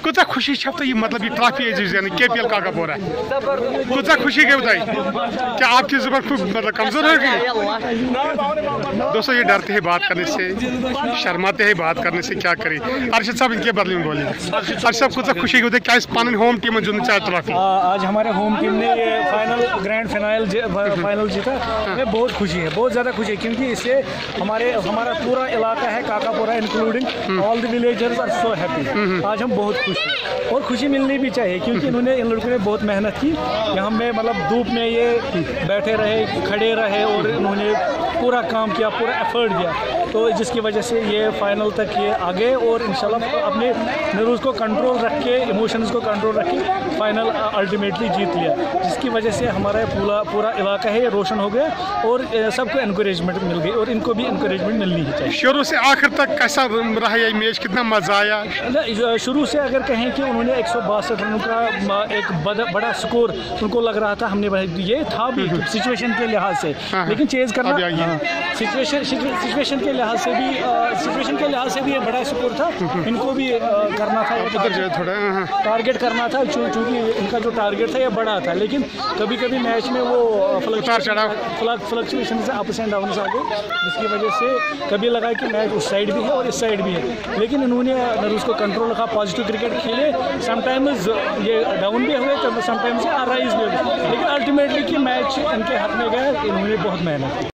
कुछ खुशी छप तो ये मतलब ये ट्रॉफी यानी KPL काकापोरा कुछ खुशी गई बताई क्या आपकी जुबान खूब मतलब कमजोर हो गई? दोस्तों ये डरते हैं बात करने से, शर्माते हैं बात करने से, क्या करें। अर्शद साहब इनके बदले में बोलिए। अर्शद साहब कुछ खुशी होती है क्या इस पान होम टीम जो चाहे ट्रॉफी? आज हमारे होम टीम ने ये ग्रैंड फाइनल जीता। हमें बहुत खुशी है, बहुत ज़्यादा खुशी है, क्योंकि इससे हमारा पूरा इलाका है Kakapora including all the villagers are so happy. आज हम बहुत खुश हैं और खुशी मिलनी भी चाहिए, क्योंकि इन लड़कों ने बहुत मेहनत की। यहाँ में मतलब धूप में ये बैठे रहे, खड़े रहे और इन्होंने पूरा काम किया, पूरा एफर्ट दिया, तो जिसकी वजह से ये फाइनल तक ये आ गए और इंशाल्लाह अपने नर्व्स को कंट्रोल रख के, इमोशंस को कंट्रोल रख के फाइनल अल्टीमेटली जीत लिया, जिसकी वजह से हमारा पूरा इलाका है रोशन हो गया और सबको इनकरेजमेंट मिल गई और इनको भी इनकरेजमेंट मिलनी ही चाहिए। शुरू से आखिर तक कैसा रहा ये मैच, कितना मजा आया? शुरू से अगर कहें कि उन्होंने 162 रनों का एक बड़ा स्कोर उनको लग रहा था, हमने ये था भी सिचुएशन के लिहाज से, लेकिन चेज करना सिचुएशन के लिहाज से भी ये बड़ा स्कोर था, इनको भी करना था, थोड़ा टारगेट करना था, चूँकि इनका जो टारगेट था ये बड़ा था, लेकिन कभी कभी मैच में वो फ्लक्चुएशन से अप्स एंड डाउन्स आ गए, जिसकी वजह से कभी लगा कि मैच उस साइड भी है और इस साइड भी है, लेकिन इन्होंने नर्व्स को कंट्रोल रखा, पॉजिटिव क्रिकेट खेले, समटाइम्स ये डाउन भी हुए, समटाइम्स राइज भी हुए, लेकिन अल्टीमेटली कि मैच इनके हाथ में गया, इन्होंने बहुत मेहनत की।